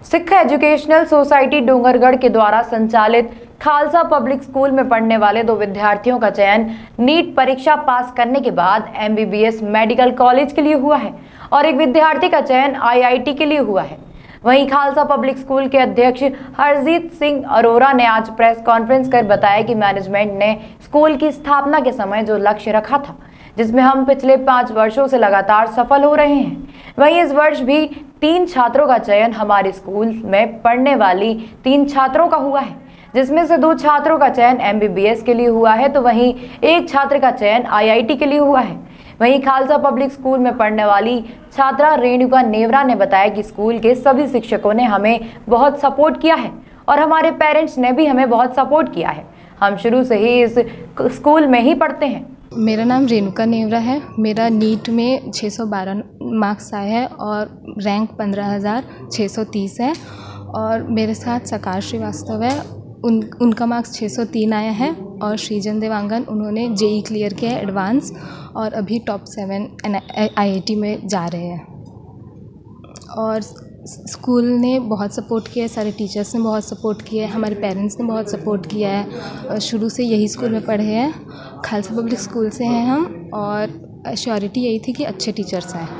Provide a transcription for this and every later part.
Sikh educational society Dongargarh के द्वारा संचालित खालसा पब्लिक स्कूल में पढ़ने वाले 2 विद्यार्थियों का चयन नीट परीक्षा पास करने के बाद MBBS मेडिकल कॉलेज के लिए हुआ है और एक विद्यार्थी का चयन IIT के लिए हुआ है। वहीं खालसा पब्लिक स्कूल के अध्यक्ष हरजीत सिंह अरोरा ने आज प्रेस कॉन्फ्रेंस कर बताया कि मैनेजमेंट ने स्कूल की स्थापना के समय जो लक्ष्य रखा था, जिसमें हम पिछले 5 वर्षों से लगातार सफल हो रहे हैं, वहीं इस वर्ष भी 3 छात्रों का चयन हमारे स्कूल में पढ़ने वाली 3 छात्रों का हुआ है, जिसमें से 2 छात्रों का चयन MBBS के लिए हुआ है तो वहीं 1 छात्र का चयन IIT के लिए हुआ है। वहीं खालसा पब्लिक स्कूल में पढ़ने वाली छात्रा रेणुका नेवरा ने बताया कि स्कूल के सभी शिक्षकों ने हमें बहुत सपोर्ट किया है और हमारे पेरेंट्स ने भी हमें बहुत सपोर्ट किया है। हम शुरू से ही इस स्कूल में ही पढ़ते हैं। मेरा नाम रेणुका नेवरा है। मेरा नीट में 612 मार्क्स आए हैं और रैंक 15,630 है और मेरे साथ सकार श्रीवास्तव है, उनका मार्क्स 603 आया है और श्रीजन देवांगन, उन्होंने JEE क्लियर किया है एडवांस और अभी टॉप 7 IIT में जा रहे हैं। और स्कूल ने बहुत सपोर्ट किया है, सारे टीचर्स ने बहुत सपोर्ट किया है, हमारे पेरेंट्स ने बहुत सपोर्ट किया है। शुरू से यही स्कूल में पढ़े हैं, खालसा पब्लिक स्कूल से हैं हम और श्योरिटी यही थी कि अच्छे टीचर्स आए।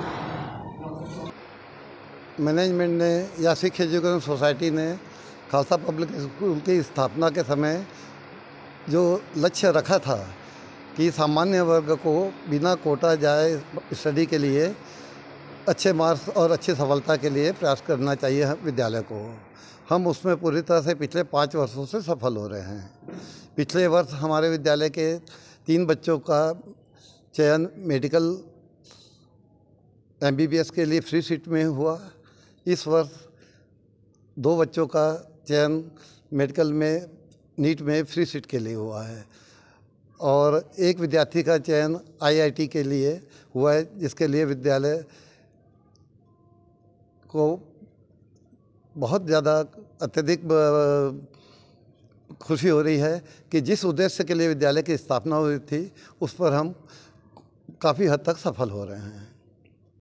मैनेजमेंट ने या सिख एजुकेशन सोसाइटी ने खालसा पब्लिक स्कूल की स्थापना के समय जो लक्ष्य रखा था कि सामान्य वर्ग को बिना कोटा जाए स्टडी के लिए अच्छे मार्क्स और अच्छी सफलता के लिए प्रयास करना चाहिए विद्यालय को, हम उसमें पूरी तरह से पिछले 5 वर्षों से सफल हो रहे हैं। पिछले वर्ष हमारे विद्यालय के 3 बच्चों का चयन मेडिकल MBBS के लिए फ्री सीट में हुआ। इस वर्ष 2 बच्चों का चयन मेडिकल में नीट में फ्री सीट के लिए हुआ है और एक विद्यार्थी का चयन IIT के लिए हुआ है, जिसके लिए विद्यालय को बहुत ज़्यादा अत्यधिक खुशी हो रही है कि जिस उद्देश्य के लिए विद्यालय की स्थापना हुई थी उस पर हम काफ़ी हद तक सफल हो रहे हैं।